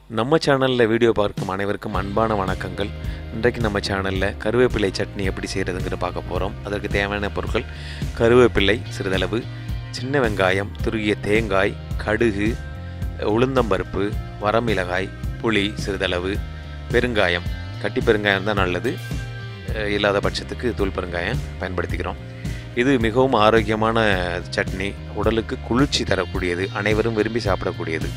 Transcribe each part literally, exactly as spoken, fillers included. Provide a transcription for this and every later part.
நம்ம சேனலில் வீடியோ பார்க்கும் அனைவருக்கும் அன்பான வணக்கங்கள். இன்றைக்கு நம்ம சேனலில் கருவேப்பிலை சட்னி எப்படி செய்கிறதுங்கிற பார்க்க போகிறோம். அதற்கு தேவையான பொருட்கள்: கருவேப்பிலை சிறிதளவு, சின்ன வெங்காயம், துருகிய தேங்காய், கடுகு, உளுந்தம்பருப்பு, வரமிளகாய், புளி சிறிதளவு, பெருங்காயம். கட்டி பெருங்காயம் தான் நல்லது, இல்லாத பட்சத்துக்கு தூள் பெருங்காயம் பயன்படுத்திக்கிறோம். இது மிகவும் ஆரோக்கியமான சட்னி, உடலுக்கு குளிர்ச்சி தரக்கூடியது, அனைவரும் விரும்பி சாப்பிடக்கூடியது.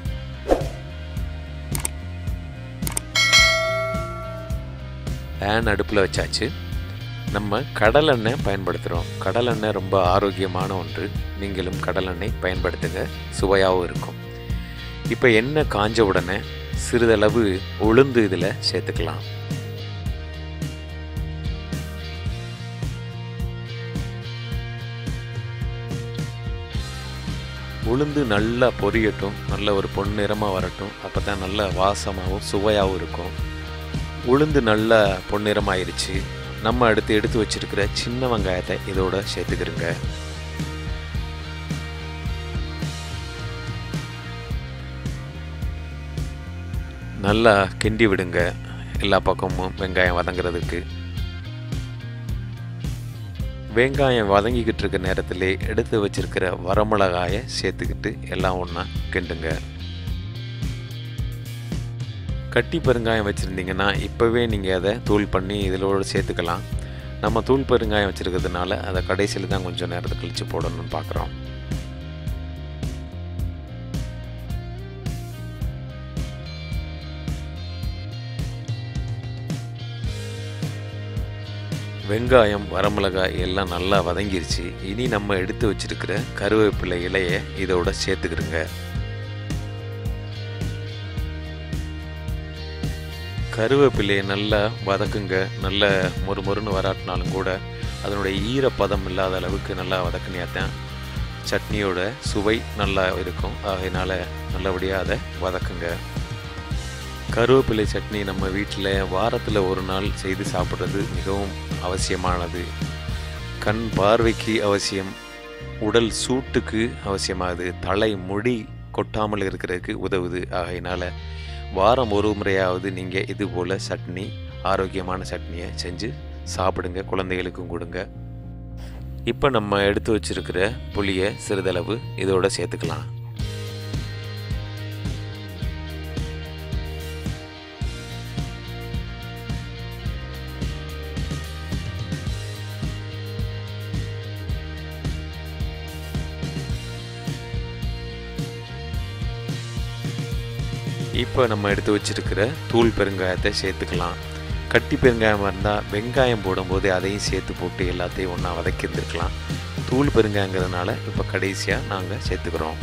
பேன் அடுப்பில் வச்சாச்சு. நம்ம கடலெண்ணெய் பயன்படுத்துகிறோம். கடலெண்ணெய் ரொம்ப ஆரோக்கியமான ஒன்று. நீங்களும் கடலெண்ணெய் பயன்படுத்துங்க, சுவையாகவும் இருக்கும். இப்போ எண்ணெய் காஞ்ச உடனே சிறிதளவு உளுந்து இதில் சேர்த்துக்கலாம். உளுந்து நல்லா பொரியட்டும், நல்ல ஒரு பொன்னிறமாக வரட்டும். அப்போ தான் நல்ல வாசமாகவும் சுவையாகவும் இருக்கும். உளுந்து நல்லா பொன்னிறமாயிருச்சு. நம்ம அடுத்து எடுத்து வச்சிருக்கிற சின்ன வெங்காயத்தை இதோட சேர்த்துக்கிறோங்க. நல்லா கிண்டி விடுங்க, எல்லா பக்கமும் வெங்காயம் வதங்கிறதுக்கு. வெங்காயம் வதங்கிக்கிட்டு இருக்க நேரத்திலே எடுத்து வச்சிருக்கிற வரமிளகாயை சேர்த்துக்கிட்டு எல்லாம் ஒன்றா கிண்டுங்க. கட்டி பெருங்காயம் வச்சுருந்தீங்கன்னா இப்போவே நீங்கள் அதை தூள் பண்ணி இதிலோடு சேர்த்துக்கலாம். நம்ம தூள் பெருங்காயம் வச்சுருக்கிறதுனால அதை கடைசியில் தான் கொஞ்சம் நேரத்தை கழித்து போடணும்னு பார்க்குறோம். வெங்காயம், வரமிளகாய் எல்லாம் நல்லா வதங்கிருச்சு. இனி நம்ம எடுத்து வச்சுருக்கிற கருவேப்பிலை இலையை இதோட சேர்த்துக்கிறோங்க. கருவேப்பிலையை நல்லா வதக்குங்க. நல்ல மொறுமொறுன்னு வராட்டினாலும் கூட அதனுடைய ஈரப்பதம் இல்லாத அளவுக்கு நல்லா வதக்குனியாத்தான் சட்னியோட சுவை நல்லா இருக்கும். அதனால் நல்லபடியாக அதை வதக்குங்க. கருவேப்பிலை சட்னி நம்ம வீட்டில் வாரத்தில் ஒரு நாள் செய்து சாப்பிட்றது மிகவும் அவசியமானது. கண் பார்வைக்கு அவசியம், உடல் சூட்டுக்கு அவசியமாகுது, தலை முடி கொட்டாமல் இருக்கிறதுக்கு உதவுது. ஆகையினால் வாரம் ஒரு முறையாவது நீங்கள் இது போல் சட்னி, ஆரோக்கியமான சட்னியை செஞ்சு சாப்பிடுங்க, குழந்தைகளுக்கும் கொடுங்க. இப்போ நம்ம எடுத்து வச்சிருக்கிற புளியை சிறிதளவு இதோட சேர்த்துக்கலாம். இப்போ நம்ம எடுத்து வச்சிருக்கிற தூள் பெருங்காயத்தை சேர்த்துக்கலாம். கட்டி பெருங்காயம் இருந்தால் வெங்காயம் போடும்போது அதையும் சேர்த்து போட்டு எல்லாத்தையும் ஒன்றா வதக்கியிருந்துருக்கலாம். தூள் பெருங்காயங்கிறதுனால இப்போ கடைசியாக நாங்கள் சேர்த்துக்கிறோம்.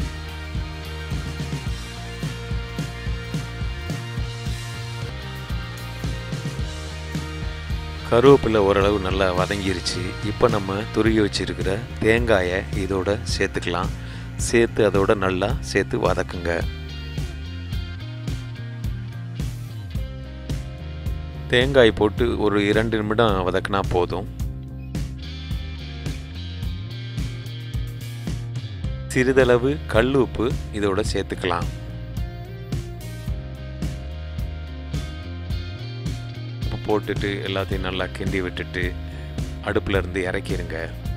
கருவேப்பிலை ஓரளவு நல்லா வதங்கிருச்சு. இப்போ நம்ம துருகி வச்சிருக்கிற தேங்காயை இதோட சேர்த்துக்கலாம். சேர்த்து அதோட நல்லா சேர்த்து வதக்குங்க. தேங்காய் போட்டு ஒரு இரண்டு நிமிடம் வதக்கினா போதும். சிறிதளவு கல் உப்பு இதோட சேர்த்துக்கலாம். உப்பு போட்டுட்டு எல்லாத்தையும் நல்லா கிண்டி விட்டுட்டு அடுப்புல இருந்து இறக்கிடுங்க.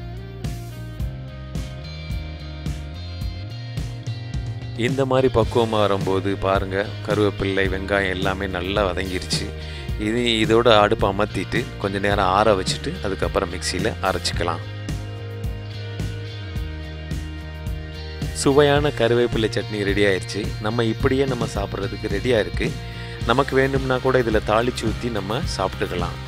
இந்த மாதிரி பக்குவமாக வரும்போது பாருங்கள், கருவேப்பிள்ளை, வெங்காயம் எல்லாமே நல்லா வதங்கிருச்சு. இது இதோட அடுப்பை அமர்த்திட்டு கொஞ்சம் நேரம் ஆற வச்சுட்டு அதுக்கப்புறம் மிக்சியில் அரைச்சிக்கலாம். சுவையான கருவேப்பிலை சட்னி ரெடி ஆயிடுச்சு. நம்ம இப்படியே நம்ம சாப்பிட்றதுக்கு ரெடியாக இருக்குது. நமக்கு வேண்டும்னா கூட இதில் தாளிச்சு ஊற்றி நம்ம சாப்பிட்டுக்கலாம்.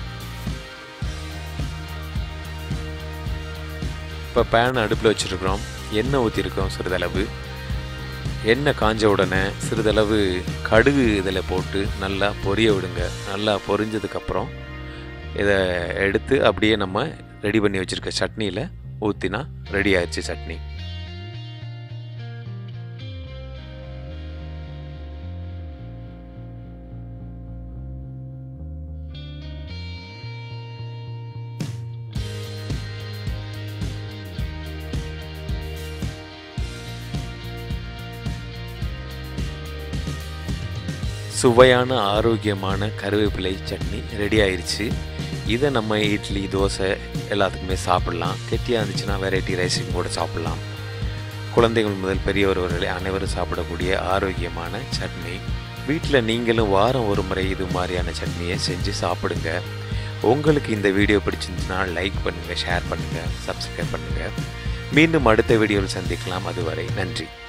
இப்போ பேன் அடுப்பில் வச்சுருக்கிறோம். எண்ணெய் ஊற்றிருக்கோம் சிறிதளவு. எண்ணெய் காஞ்ச உடனே சிறிதளவு கடுகு இதில் போட்டு நல்லா பொரிய விடுங்க. நல்லா பொரிஞ்சதுக்கப்புறம் இதை எடுத்து அப்படியே நம்ம ரெடி பண்ணி வச்சுருக்க சட்னியில் ஊற்றினா ரெடி ஆயிடுச்சு சட்னி. சுவையான ஆரோக்கியமான கருவேப்பிலை சட்னி ரெடி ஆயிடுச்சு. இதை நம்ம இட்லி தோசை எல்லாத்துக்குமே சாப்பிட்லாம். கெட்டியாக இருந்துச்சுன்னா வெரைட்டி ரைஸுக்கும் கூட சாப்பிட்லாம். குழந்தைகள் முதல் பெரியவர் வரை அனைவரும் சாப்பிடக்கூடிய ஆரோக்கியமான சட்னி. வீட்டில் நீங்களும் வாரம் ஒரு முறை இது மாதிரியான சட்னியை செஞ்சு சாப்பிடுங்க. உங்களுக்கு இந்த வீடியோ பிடிச்சிருந்துச்சுன்னா லைக் பண்ணுங்கள், ஷேர் பண்ணுங்கள், சப்ஸ்கிரைப் பண்ணுங்கள். மீண்டும் அடுத்த வீடியோவில் சந்திக்கலாம். அதுவரை நன்றி.